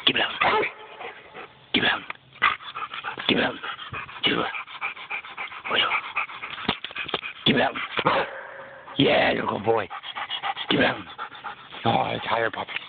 Give it out. Give it out. Give it out. Give it out. Give it out. Yeah, you're a good boy. Give it out. Oh, it's higher, puppy.